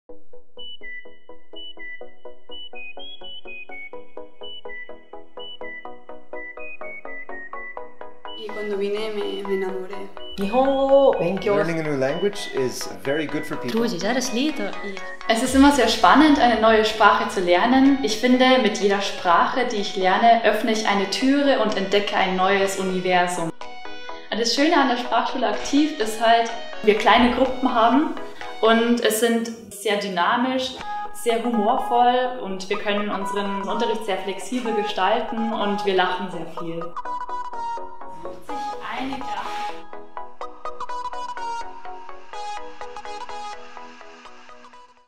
Y cuando vine me enamoré. 日本語を勉強 Learning a new language is very good for people. Es ist immer sehr spannend, eine neue Sprache zu lernen. Ich finde, mit jeder Sprache, die ich lerne, öffne ich eine Türe und entdecke ein neues Universum. Und das Schöne an der Sprachschule Aktiv ist halt, wir kleine Gruppen haben und es sind sehr dynamisch, sehr humorvoll und wir können unseren Unterricht sehr flexibel gestalten und wir lachen sehr viel. 50 einige